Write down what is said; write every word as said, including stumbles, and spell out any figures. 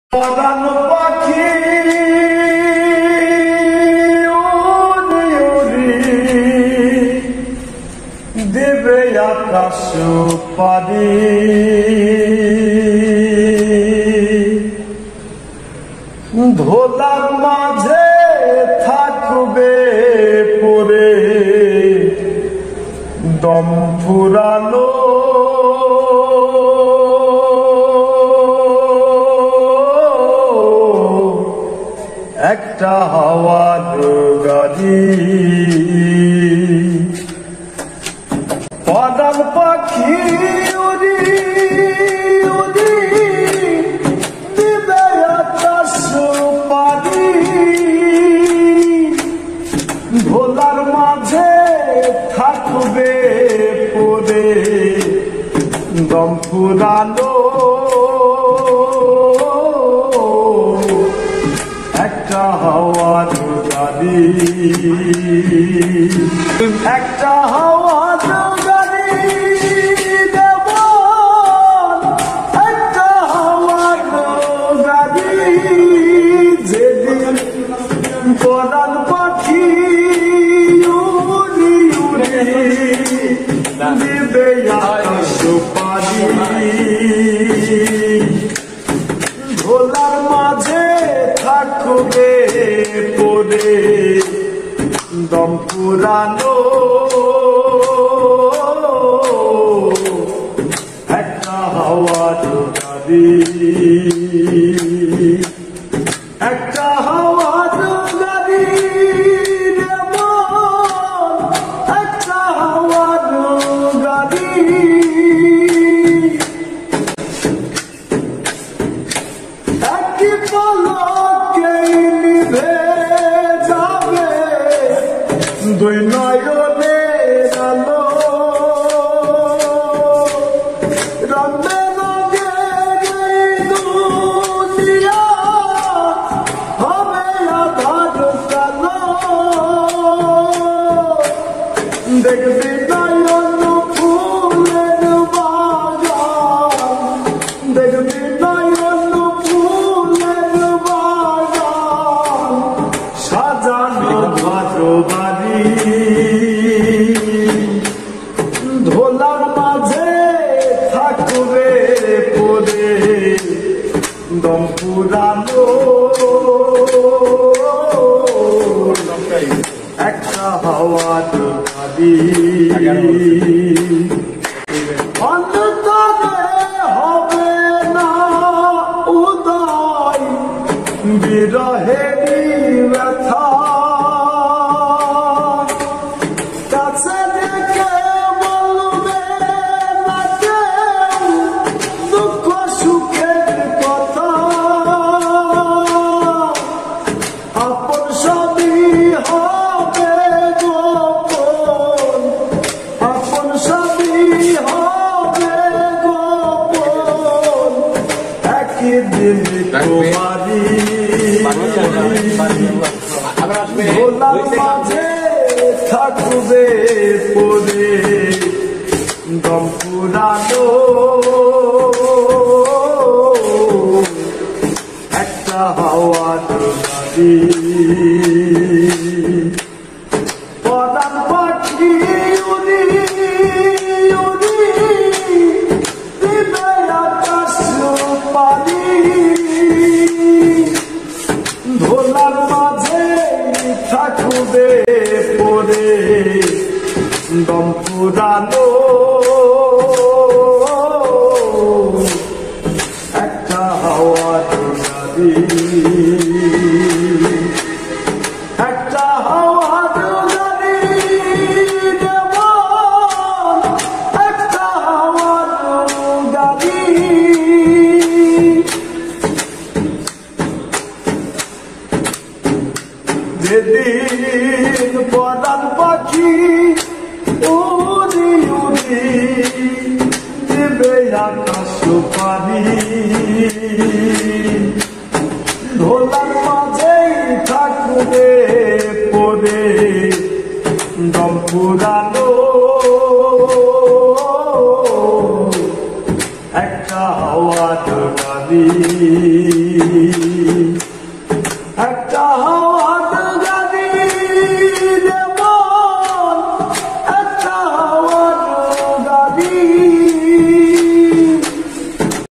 পরাণ পাখি উড়ি উড়ি দেবে আকাশ পারি, ধোলার মাঝে থাকবে পরে দম ফুরানো একটা হাওয়ার গাড়ি। পরাণ পাখি উড়ি উড়ি দিবে আকাশ পারি, ধোলার মাঝে থাকবে পরে দম ফুরানো একটা হাওয়ার গাড়ি, একটা হাওয়ার গাড়ি দেব, একটা হাওয়ার গাড়ি। যেদিন পরাণ পাখি উড়ি উড়ি দিবে আকাশ পারি, ধোলার মাঝে থাকবে পরে দম ফুরানো একটা হাওয়ার গাড়ি, একটা হাওয়ার গাড়ি দেব, একটা হাওয়ার গাড়ি। একই পলকেই নিভে যাবে দুই নয়নের আলো, রঙে রঙে এই দুনিয়া হবে আধার কালো। দেখবি নয়ন ফুলের বাগান, দেখবি নয়ন ফুলের বাগান, সাজানো ঘর বাড়ি, ধোলার মাঝে থাকবে পরে দম ফুরানো একটা হাওয়ার গাড়ি। অন্তরে হবে না উদয় বিরহেরই ব্যথা, কাছে ডেকে বলবে না কেউ দুঃখ সুখের কথা। আপন সবই হবে গোপন, আপন সবই হবে গোপন, একদিন তোমারি ভোলার মাঝে থাকবে পরে দম ফুরানো একটা হাওয়ার গাড়ি। পরাণ পাখি উড়ি উড়ি দিবে আকাশ পারি, ধোলার মাঝে থাকবে পরে দম ফুরানো একটা হাওয়ার গাড়ি, একটা হাওয়ার গাড়ি দেব, একটা হাওয়ার গাড়ি। যেদিন পরাণ পাখি উড়ি উড়ি দেবে আকাশ পারি, ধোলার মাঝে থাকবে পরে দম ফুরানো একটা হাওয়ার গাড়ি। একটা হাওয়া